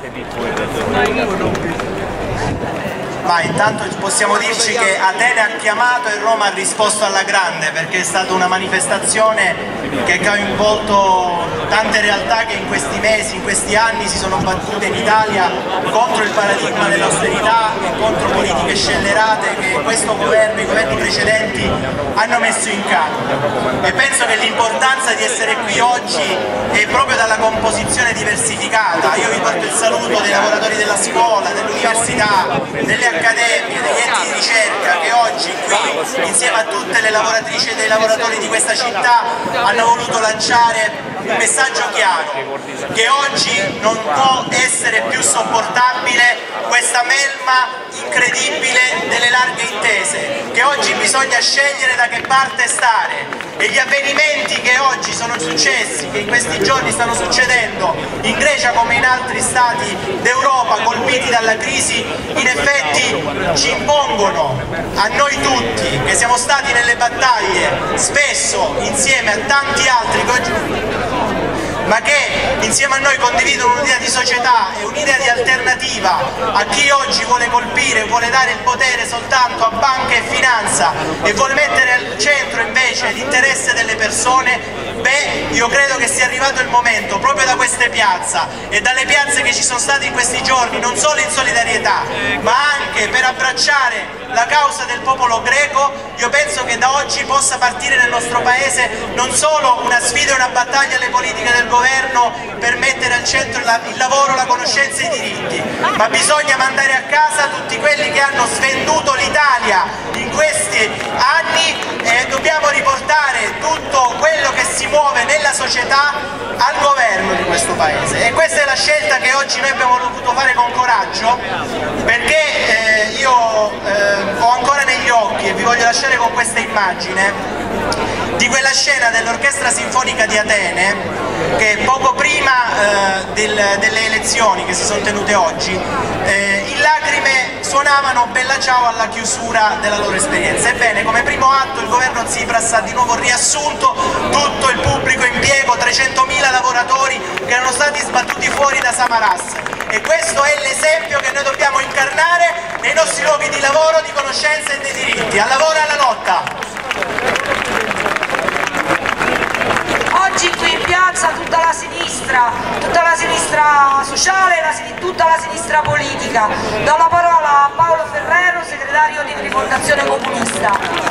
Ma intanto possiamo dirci che Atene ha chiamato e Roma ha risposto alla grande, perché è stata una manifestazione che ha coinvolto tante realtà che in questi mesi, in questi anni si sono battute in Italia contro il paradigma dell'austerità e contro politiche scellerate che questo governo e i governi precedenti hanno messo in campo. E penso che l'importanza di essere qui oggi è proprio dalla composizione diversificata. Io vi porto il saluto dei lavoratori della scuola, dell'università, delle accademie, degli enti di ricerca che oggi qui, insieme a tutte le lavoratrici e dei lavoratori di questa città, hanno voluto lanciare un messaggio chiaro, che oggi non può essere più sopportabile questa melma incredibile delle larghe intese, che oggi bisogna scegliere da che parte stare, e gli avvenimenti che oggi sono successi, che in questi giorni stanno succedendo in Grecia come in altri stati d'Europa colpiti dalla crisi, in effetti ci impongono a noi tutti che siamo stati nelle battaglie spesso insieme a tanti altri che oggi, ma che insieme a noi condividono un'idea di società e un'idea di alternativa a chi oggi vuole colpire, vuole dare il potere soltanto a banca e finanza e vuole mettere al centro invece l'interesse delle persone. Beh, io credo che sia arrivato il momento, proprio da queste piazze e dalle piazze che ci sono state in questi giorni, non solo in solidarietà, ma anche per abbracciare la causa del popolo greco. Io penso che da oggi possa partire nel nostro paese non solo una sfida e una battaglia alle politiche del governo per mettere al centro il lavoro, la conoscenza e i diritti, ma bisogna mandare a casa tutti quelli che hanno svenduto l'Italia in questi anni, e dobbiamo riportare tutto quello che si muove nella società al governo di questo paese. E questa è la scelta che oggi noi abbiamo voluto fare con coraggio, perché io ho ancora negli occhi, e vi voglio lasciare con questa immagine di quella scena dell'Orchestra Sinfonica di Atene che poco prima delle elezioni che si sono tenute oggi in lacrime suonavano Bella Ciao alla chiusura della loro esperienza. Ebbene, come primo atto il governo Tsipras ha di nuovo riassunto tutto il pubblico impiego, 300.000 lavoratori che erano stati sbattuti fuori da Samaras, e questo è l'esempio che noi dobbiamo incarnare nei nostri luoghi di lavoro, di conoscenza e dei diritti. Al lavoro e alla lotta! Oggi qui in piazza tutta la sinistra sociale, tutta la sinistra politica. Do la parola a Paolo Ferrero, segretario di Rifondazione Comunista.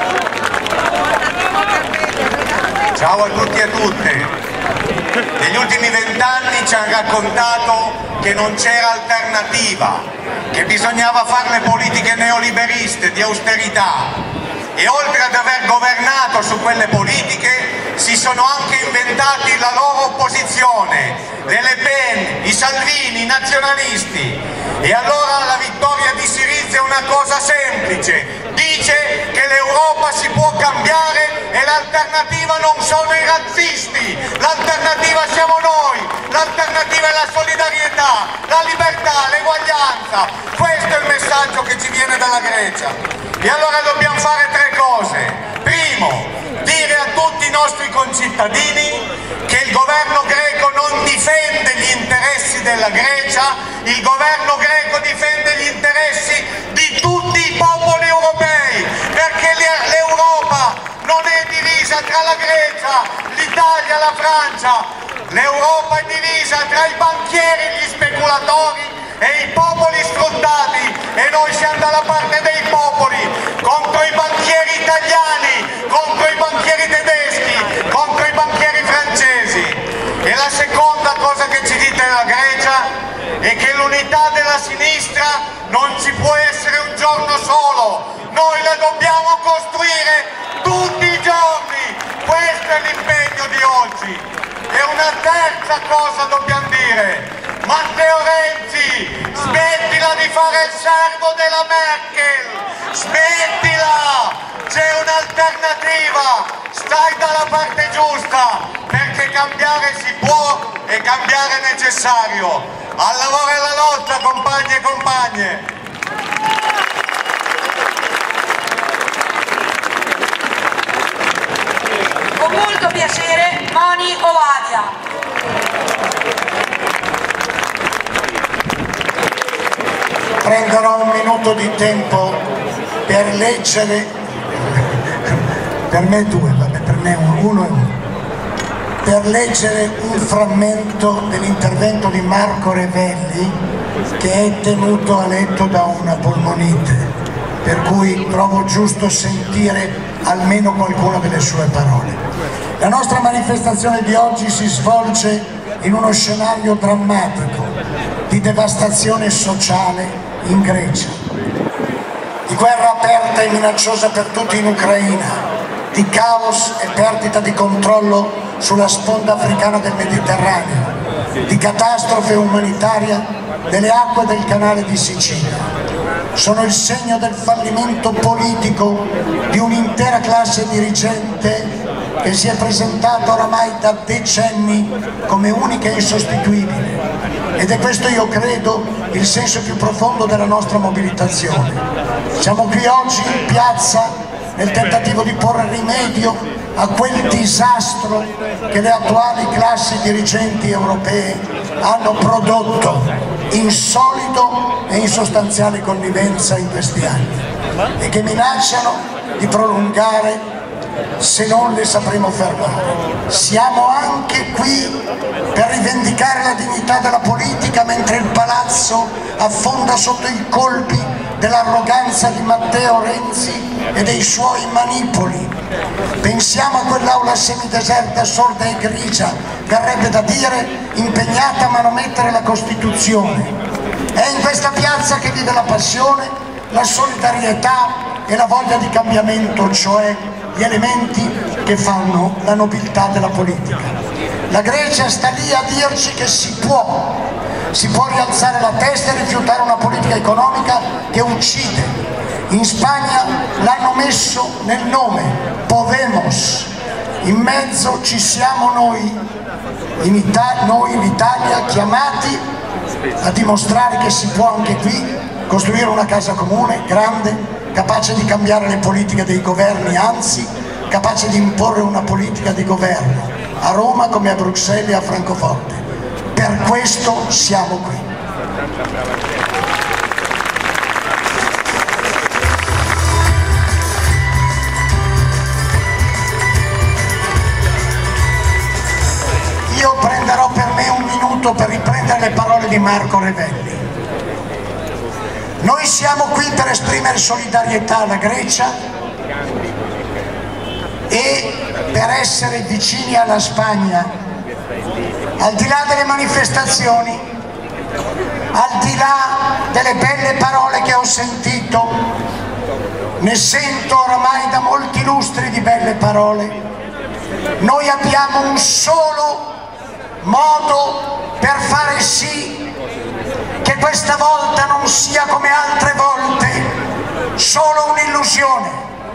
Ciao a tutti e a tutte. Negli ultimi 20 anni ci hanno raccontato che non c'era alternativa, che bisognava fare le politiche neoliberiste di austerità, e oltre ad aver governato su quelle politiche si sono anche inventati la loro opposizione, le Le Pen, i Salvini, i nazionalisti. E allora la vittoria di Syriza è una cosa semplice, dice che l'Europa si può cambiare e l'alternativa non sono i razzisti, l'alternativa siamo noi, l'alternativa è la solidarietà, la libertà, l'eguaglianza. Questo è il messaggio che ci viene dalla Grecia. E allora dobbiamo fare tre cose. Primo, dire a tutti i nostri concittadini che il governo greco non difende gli interessi della Grecia, il governo greco difende gli interessi di tutti i popoli europei, perché l'Europa non è divisa tra la Grecia, l'Italia, la Francia, l'Europa è divisa tra i banchieri e gli speculatori e i popoli sfruttati, e noi siamo dalla parte dei popoli, contro i banchieri italiani, contro i banchieri tedeschi, contro i banchieri francesi. E la seconda cosa che ci dite della Grecia è che l'unità della sinistra non ci può essere un giorno solo, noi la dobbiamo costruire tutti i giorni, questo è l'impegno di oggi. E una terza cosa dobbiamo dire: Matteo Renzi, smettila di fare il servo della Merkel, smettila, c'è un'alternativa, stai dalla parte giusta, perché cambiare si può e cambiare è necessario. Al lavoro e alla lotta, compagni e compagne! Con molto piacere, Moni Ovadia. Prenderò un minuto di tempo per leggere, per me due, vabbè, per me uno e uno, per leggere un frammento dell'intervento di Marco Revelli, che è tenuto a letto da una polmonite, per cui trovo giusto sentire almeno qualcuna delle sue parole. La nostra manifestazione di oggi si svolge in uno scenario drammatico di devastazione sociale in Grecia, di guerra aperta e minacciosa per tutti in Ucraina, di caos e perdita di controllo sulla sponda africana del Mediterraneo, di catastrofe umanitaria delle acque del canale di Sicilia. Sono il segno del fallimento politico di un'intera classe dirigente che si è presentata oramai da decenni come unica e insostituibile. Ed è questo, io credo, il senso più profondo della nostra mobilitazione. Siamo qui oggi in piazza nel tentativo di porre rimedio a quel disastro che le attuali classi dirigenti europee hanno prodotto in solido e in sostanziale connivenza in questi anni e che minacciano di prolungare se non le sapremo fermare. Siamo anche qui per rivendicare la dignità della politica mentre il palazzo affonda sotto i colpi dell'arroganza di Matteo Renzi e dei suoi manipoli. Pensiamo a quell'aula semideserta, sorda e grigia, verrebbe da dire impegnata a manomettere la Costituzione. È in questa piazza che vive la passione, la solidarietà e la voglia di cambiamento, cioè gli elementi che fanno la nobiltà della politica. La Grecia sta lì a dirci che si può rialzare la testa e rifiutare una politica economica che uccide. In Spagna l'hanno messo nel nome, Podemos, in mezzo ci siamo noi in Italia chiamati a dimostrare che si può anche qui costruire una casa comune, grande, capace di cambiare le politiche dei governi, anzi capace di imporre una politica di governo a Roma come a Bruxelles e a Francoforte. Per questo siamo qui. Io prenderò per me un minuto per riprendere le parole di Marco Revelli. Noi siamo qui per esprimere solidarietà alla Grecia e per essere vicini alla Spagna, al di là delle manifestazioni, al di là delle belle parole che ho sentito ne sento oramai da molti lustri di belle parole. Noi abbiamo un solo modo per fare sì che questa volta non sia come altre volte solo un'illusione.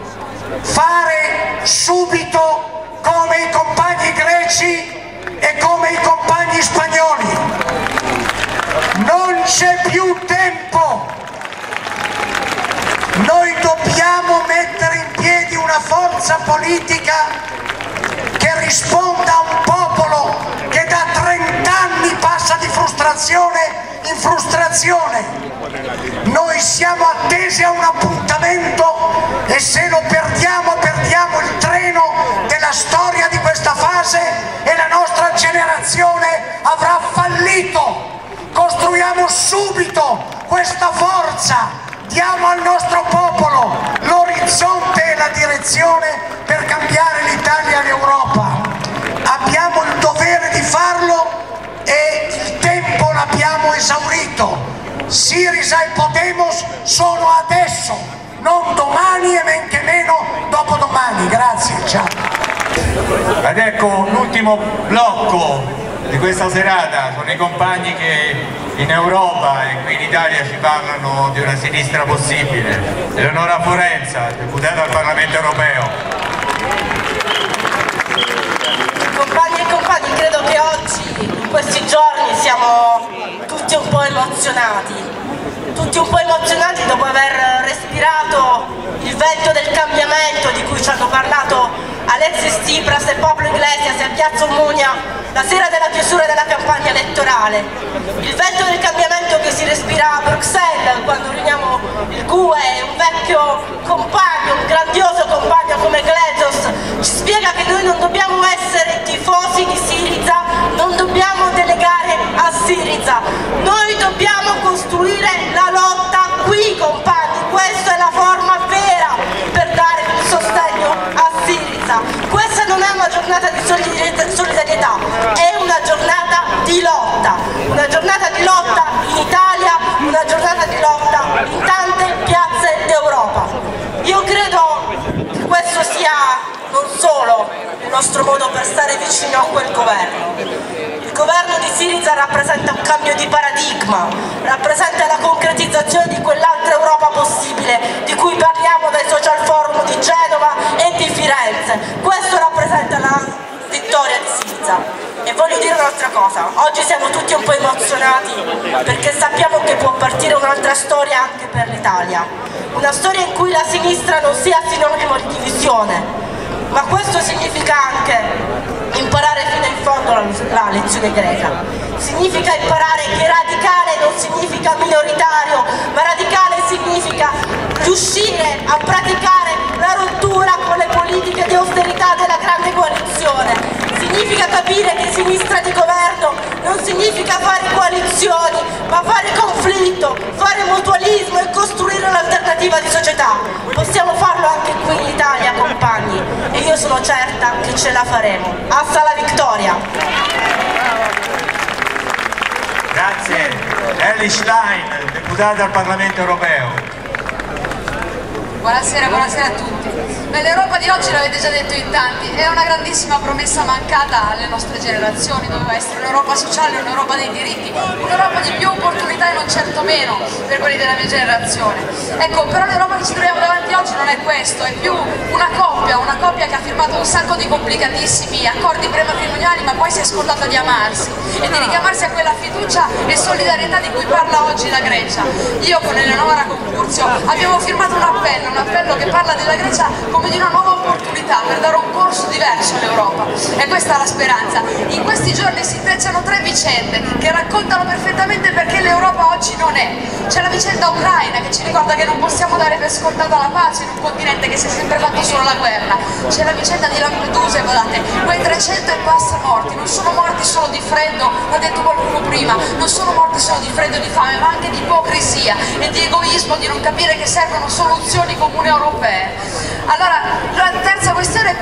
Fare subito come i compagni greci e come i compagni spagnoli. Non c'è più tempo. Noi dobbiamo mettere in piedi una forza politica che risponda a un popolo che da 30 anni passa di frustrazione in frustrazione. Noi siamo attesi a un appuntamento e se lo perdiamo, perdiamo il treno della storia di questa fase e la nostra generazione avrà fallito. Costruiamo subito questa forza, diamo al nostro popolo l'orizzonte e la direzione per cambiare l'Italia e l'Europa. Abbiamo il dovere di farlo e il tempo l'abbiamo esaurito. Syriza e Podemos sono adesso, non domani e men che meno dopodomani. Grazie, ciao. Ed ecco l'ultimo blocco di questa serata, sono i compagni che in Europa e qui in Italia ci parlano di una sinistra possibile. Eleonora Forenza, deputata al Parlamento Europeo. Compagni e compagni, credo che oggi, in questi giorni, siamo tutti un po' emozionati dopo aver respirato il vento del cambiamento di cui ci hanno parlato Alexis Tsipras e Pablo Iglesias a Piazza Omunia la sera della chiusura della campagna elettorale. Il vento del cambiamento che si respira a Bruxelles quando riuniamo il GUE, un vecchio compagno, un grandioso compagno come Glezos, ci spiega che noi non dobbiamo essere tifosi di Syriza, non dobbiamo delegare a Syriza, noi dobbiamo costruire la lotta qui, compagni, questa è la forma vera per dare il sostegno a Syriza. Questa non è una giornata di solidarietà, è una giornata di lotta in Italia, una giornata di lotta in tante piazze d'Europa. Io credo che questo sia non solo il nostro modo per stare vicino a quel governo. Il governo di Syriza rappresenta un cambio di paradigma, rappresenta la concretizzazione di quell'altra Europa possibile di cui parliamo dai social forum di Genova e di Firenze. Questo rappresenta la vittoria di Syriza. E voglio dire un'altra cosa, oggi siamo tutti un po' emozionati perché sappiamo che può partire un'altra storia anche per l'Italia, una storia in cui la sinistra non sia sinonimo di divisione, ma questo significa anche imparare fino in fondo la lezione greca, significa imparare che radicale non significa minoritario, ma radicale significa riuscire a praticare la rottura con le politiche di austerità della grande coalizione. Significa capire che sinistra di governo non significa fare coalizioni, ma fare conflitto, fare mutualismo e costruire un'alternativa di società. Possiamo farlo anche qui in Italia, compagni, e io sono certa che ce la faremo. Hasta la vittoria! Grazie. Elly Schlein, deputata al Parlamento Europeo. Buonasera a tutti. L'Europa di oggi, l'avete già detto in tanti, è una grandissima promessa mancata alle nostre generazioni, doveva essere un'Europa sociale, un'Europa dei diritti, un'Europa di più opportunità e non certo meno per quelli della mia generazione. Ecco, però l'Europa che ci troviamo davanti oggi non è questo, è più una coppia che ha firmato un sacco di complicatissimi accordi prematrimoniali ma poi si è scordata di amarsi e di richiamarsi a quella fiducia e solidarietà di cui parla oggi la Grecia. Io con Eleonora Concurzio abbiamo firmato un appello che parla della Grecia come di una nuova opportunità per dare un corso diverso all'Europa, e questa è la speranza. In questi giorni si intrecciano tre vicende che raccontano perfettamente perché l'Europa oggi non è. C'è la vicenda ucraina che ci ricorda che non possiamo dare per scontata la pace in un continente che si è sempre fatto solo la guerra. C'è la vicenda di Lampedusa, guardate, quei 300 e passa morti non sono morti solo di freddo, l'ha detto qualcuno prima, non sono morti solo di freddo e di fame, ma anche di ipocrisia e di egoismo, di non capire che servono soluzioni comuni europee. Allora, la terza questione è quella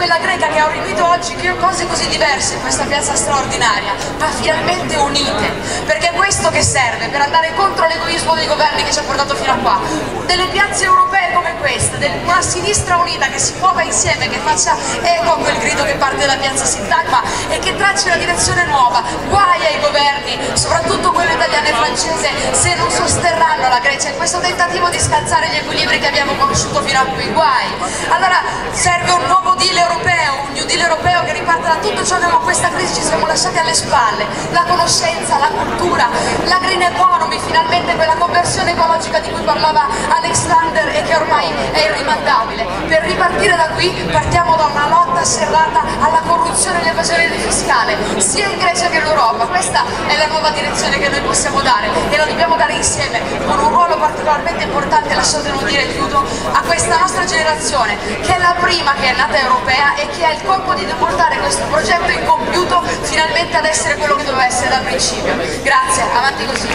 quella greca che ha riunito oggi cose così diverse in questa piazza straordinaria, ma finalmente unite, perché è questo che serve per andare contro l'egoismo dei governi che ci ha portato fino a qua. Delle piazze europee come queste, una sinistra unita che si muova insieme, che faccia eco a quel grido che parte dalla piazza Sintagma e che tracci una direzione nuova. Guai ai governi, soprattutto quello italiano e francese, se non sosterranno la Grecia in questo tentativo di scalzare gli equilibri che abbiamo conosciuto fino a qui. Guai! Allora serve un nuovo deal europeo, un New Deal europeo che riparta da tutto ciò che con questa crisi ci siamo lasciati alle spalle: la conoscenza, la cultura, la green economy, finalmente quella conversione ecologica di cui parlava Alex Lander e che ormai è irrimandabile. Per ripartire da qui partiamo da una lotta serrata alla corruzione e all'evasione fiscale, sia in Grecia che in Europa. Questa è la nuova direzione che noi possiamo dare e la dobbiamo dare insieme, con un ruolo particolarmente importante, lasciatemi dire, chiudo, a questa nostra generazione, che è la prima che è nata europea e che ha il compito di portare questo progetto incompiuto finalmente ad essere quello che doveva essere dal principio. Grazie, avanti così.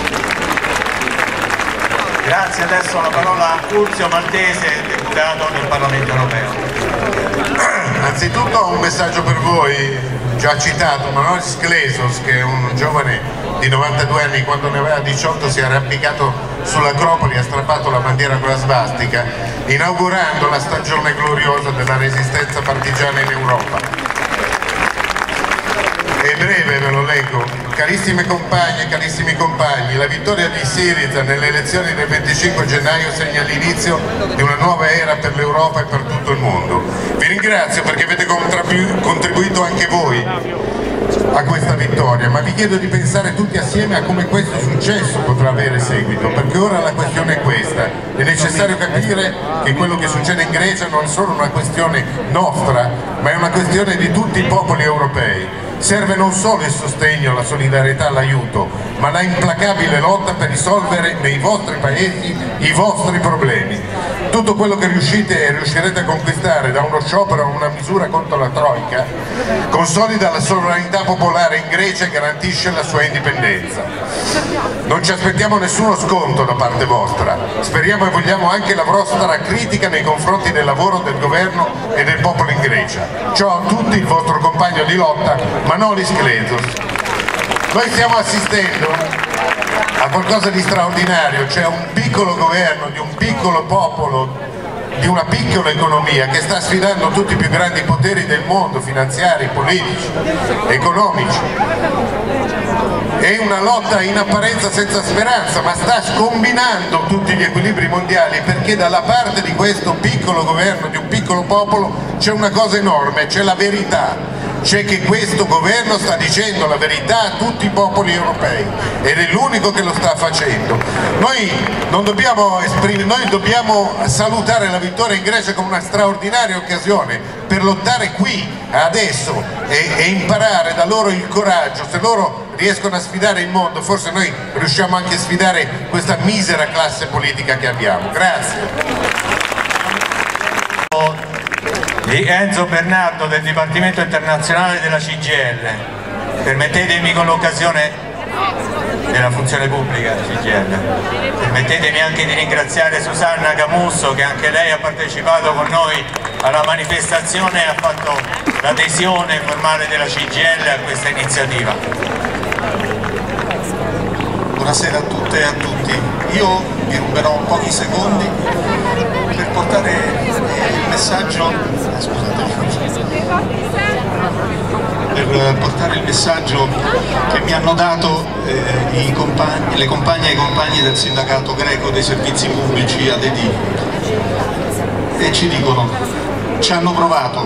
Grazie, adesso la parola a Curzio Maltese, deputato del Parlamento europeo. Anzitutto ho un messaggio per voi, già citato, Manolis Klesos, che è un giovane di 92 anni, quando ne aveva 18 si è arrampicato sull'Acropoli, ha strappato la bandiera con la svastica, inaugurando la stagione gloriosa della resistenza partigiana in Europa. È breve, ve lo leggo. Carissime compagne e carissimi compagni, la vittoria di Syriza nelle elezioni del 25 gennaio segna l'inizio di una nuova era per l'Europa e per tutto il mondo. Vi ringrazio perché avete contribuito anche voi a questa vittoria, ma vi chiedo di pensare tutti assieme a come questo successo potrà avere seguito, perché ora la questione è questa: è necessario capire che quello che succede in Grecia non è solo una questione nostra, ma è una questione di tutti i popoli europei. Serve non solo il sostegno, la solidarietà, l'aiuto, ma la implacabile lotta per risolvere nei vostri paesi i vostri problemi. Tutto quello che riuscite e riuscirete a conquistare da uno sciopero a una misura contro la Troika consolida la sovranità popolare in Grecia e garantisce la sua indipendenza. Non ci aspettiamo nessuno sconto da parte vostra, speriamo e vogliamo anche la vostra critica nei confronti del lavoro del governo e del popolo in Grecia. Ciao a tutti, il vostro compagno di lotta Manolis Klesos. Noi stiamo assistendo a qualcosa di straordinario, c'è un piccolo governo di un piccolo popolo, di una piccola economia che sta sfidando tutti i più grandi poteri del mondo, finanziari, politici, economici. È una lotta in apparenza senza speranza, ma sta scombinando tutti gli equilibri mondiali, perché dalla parte di questo piccolo governo, di un piccolo popolo, c'è una cosa enorme, c'è la verità. C'è che questo governo sta dicendo la verità a tutti i popoli europei ed è l'unico che lo sta facendo. Noi dobbiamo salutare la vittoria in Grecia come una straordinaria occasione per lottare qui, adesso, e imparare da loro il coraggio. Se loro riescono a sfidare il mondo, forse noi riusciamo anche a sfidare questa misera classe politica che abbiamo. Grazie. Di Enzo Bernardo del Dipartimento Internazionale della CGIL. Permettetemi, con l'occasione della funzione pubblica CGIL, permettetemi anche di ringraziare Susanna Camusso, che anche lei ha partecipato con noi alla manifestazione e ha fatto l'adesione formale della CGIL a questa iniziativa. Buonasera a tutte e a tutti. Io vi ruberò pochi secondi per portare il messaggio, per portare il messaggio che mi hanno dato le compagne e i compagni del sindacato greco dei servizi pubblici ADD, e ci dicono: ci hanno provato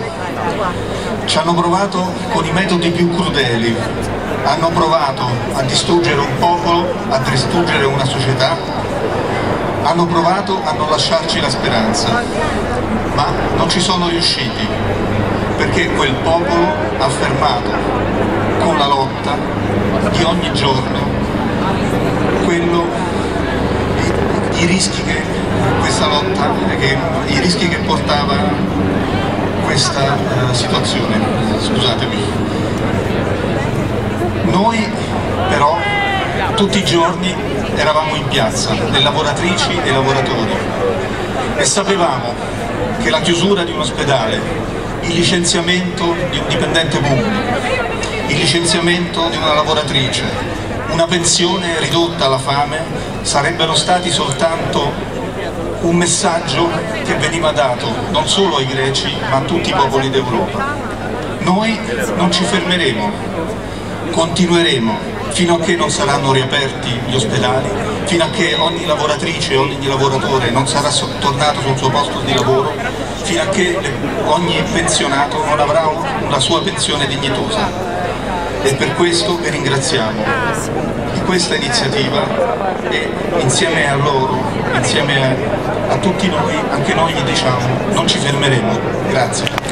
con i metodi più crudeli, hanno provato a distruggere un popolo, a distruggere una società, hanno provato a non lasciarci la speranza, ma non ci sono riusciti, perché quel popolo ha fermato con la lotta di ogni giorno i rischi che questa lotta, i rischi che portava questa situazione. Scusatemi. Noi però tutti i giorni eravamo in piazza, le lavoratrici e i lavoratori, e sapevamo che la chiusura di un ospedale, il licenziamento di un dipendente pubblico, il licenziamento di una lavoratrice, una pensione ridotta alla fame sarebbero stati soltanto un messaggio che veniva dato non solo ai greci ma a tutti i popoli d'Europa. Noi non ci fermeremo, continueremo fino a che non saranno riaperti gli ospedali, fino a che ogni lavoratrice e ogni lavoratore non sarà tornato sul suo posto di lavoro, fino a che ogni pensionato non avrà una sua pensione dignitosa. E per questo vi ringraziamo di questa iniziativa e insieme a loro, insieme a tutti noi, anche noi gli diciamo non ci fermeremo. Grazie.